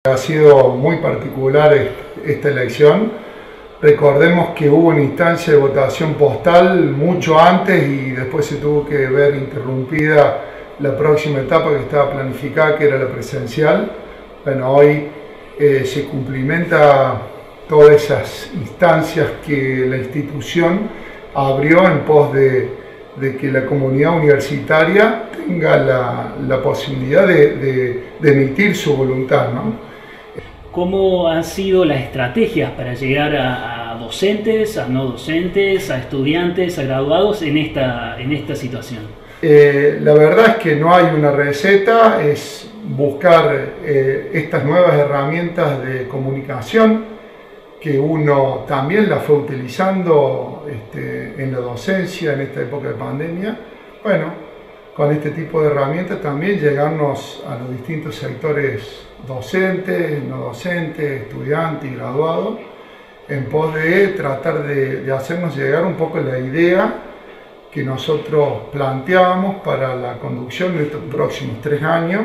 Ha sido muy particular esta elección. Recordemos que hubo una instancia de votación postal mucho antes y después se tuvo que ver interrumpida la próxima etapa que estaba planificada, que era la presencial. Bueno, hoy se cumplimenta todas esas instancias que la institución abrió en pos de que la comunidad universitaria tenga la posibilidad de emitir su voluntad, ¿no? ¿Cómo han sido las estrategias para llegar a docentes, a no docentes, a estudiantes, a graduados en esta situación? La verdad es que no hay una receta, es buscar estas nuevas herramientas de comunicación que uno también las fue utilizando en la docencia en esta época de pandemia. Bueno, con este tipo de herramientas también llegarnos a los distintos sectores docentes, no docentes, estudiantes y graduados, en pos de tratar de hacernos llegar un poco la idea que nosotros planteábamos para la conducción de estos próximos 3 años.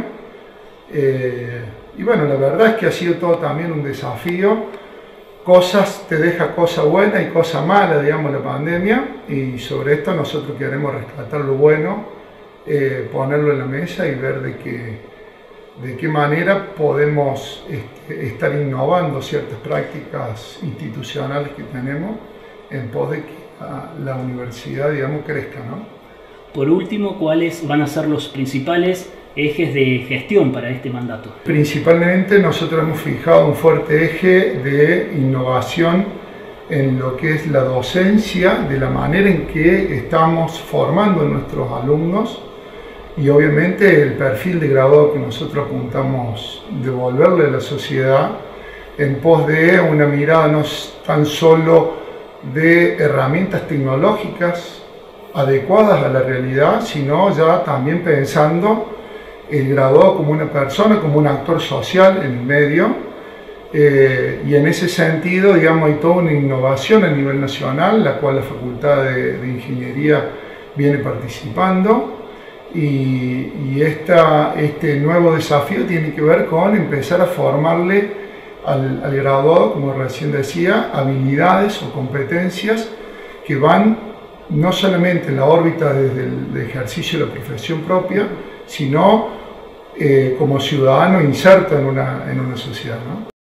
Y bueno, la verdad es que ha sido todo también un desafío. Te deja cosa buena y cosa mala, digamos, la pandemia, y sobre esto nosotros queremos rescatar lo bueno, ponerlo en la mesa y ver de qué manera podemos estar innovando ciertas prácticas institucionales que tenemos en pos de que la universidad, digamos, crezca, ¿no? Por último, ¿cuáles van a ser los principales ejes de gestión para este mandato? Principalmente nosotros hemos fijado un fuerte eje de innovación en lo que es la docencia, de la manera en que estamos formando a nuestros alumnos y obviamente el perfil de graduado que nosotros apuntamos devolverle a la sociedad en pos de una mirada no tan solo de herramientas tecnológicas adecuadas a la realidad, sino ya también pensando el graduado como una persona, como un actor social en el medio, y en ese sentido, digamos, hay toda una innovación a nivel nacional, la cual la Facultad de Ingeniería viene participando, y este nuevo desafío tiene que ver con empezar a formarle al graduado, como recién decía, habilidades o competencias que van no solamente en la órbita desde el ejercicio de la profesión propia, sino como ciudadano inserto en una sociedad, ¿no?